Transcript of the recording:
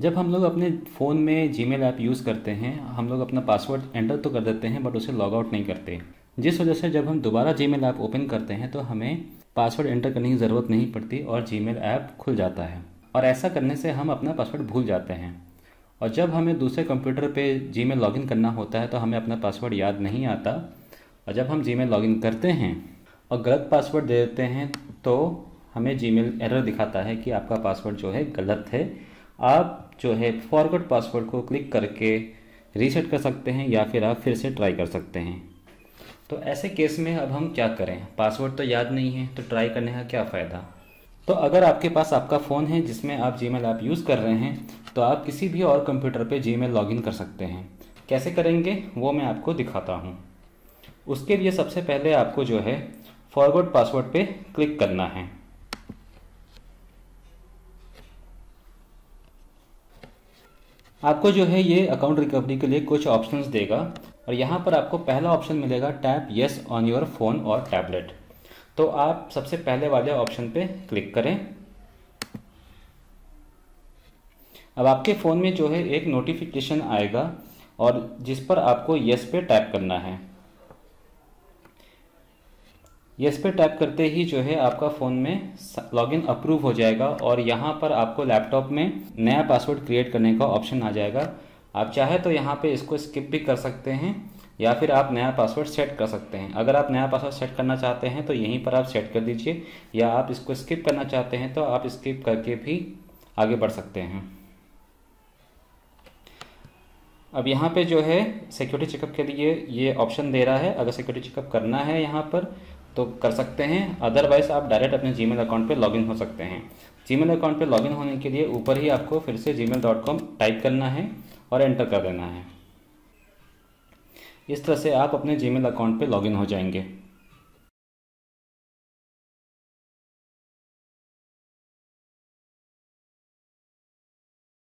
जब हम लोग अपने फ़ोन में जीमेल ऐप यूज़ करते हैं, हम लोग अपना पासवर्ड एंटर तो कर देते हैं बट उसे लॉग आउट नहीं करते, जिस वजह से जब हम दोबारा जीमेल ऐप ओपन करते हैं तो हमें पासवर्ड एंटर करने की ज़रूरत नहीं पड़ती और जीमेल ऐप खुल जाता है। और ऐसा करने से हम अपना पासवर्ड भूल जाते हैं और जब हमें दूसरे कंप्यूटर पे जीमेल लॉगिन करना होता है तो हमें अपना पासवर्ड याद नहीं आता और जब हम जीमेल लॉगिन करते हैं और गलत पासवर्ड दे देते हैं तो हमें जीमेल एरर दिखाता है कि आपका पासवर्ड जो है गलत है। आप जो है फॉरगॉट पासवर्ड को क्लिक करके रीसेट कर सकते हैं या फिर आप फिर से ट्राई कर सकते हैं। तो ऐसे केस में अब हम क्या करें? पासवर्ड तो याद नहीं है तो ट्राई करने का क्या फ़ायदा। तो अगर आपके पास आपका फ़ोन है जिसमें आप जीमेल ऐप यूज़ कर रहे हैं तो आप किसी भी और कंप्यूटर पे जीमेल लॉगिन कर सकते हैं। कैसे करेंगे वो मैं आपको दिखाता हूँ। उसके लिए सबसे पहले आपको जो है फॉरगॉट पासवर्ड पे क्लिक करना है। आपको जो है ये अकाउंट रिकवरी के लिए कुछ ऑप्शंस देगा और यहाँ पर आपको पहला ऑप्शन मिलेगा tap yes on your phone और टैबलेट। तो आप सबसे पहले वाले ऑप्शन पे क्लिक करें। अब आपके फ़ोन में जो है एक नोटिफिकेशन आएगा और जिस पर आपको यस पे टैप करना है। यस पे टैप करते ही जो है आपका फ़ोन में लॉगिन अप्रूव हो जाएगा और यहाँ पर आपको लैपटॉप में नया पासवर्ड क्रिएट करने का ऑप्शन आ जाएगा। आप चाहे तो यहाँ पे इसको स्किप भी कर सकते हैं या फिर आप नया पासवर्ड सेट कर सकते हैं। अगर आप नया पासवर्ड सेट करना चाहते हैं तो यहीं पर आप सेट कर दीजिए या आप इसको स्किप करना चाहते हैं तो आप स्किप करके भी आगे बढ़ सकते हैं। अब यहाँ पे जो है सिक्योरिटी चेकअप के लिए ये ऑप्शन दे रहा है। अगर सिक्योरिटी चेकअप करना है यहाँ पर तो कर सकते हैं, अदरवाइज़ आप डायरेक्ट अपने जीमेल अकाउंट पे लॉगिन हो सकते हैं। जीमेल अकाउंट पे लॉगिन होने के लिए ऊपर ही आपको फिर से gmail.com टाइप करना है और एंटर कर देना है। इस तरह से आप अपने जीमेल अकाउंट पे लॉगिन हो जाएंगे।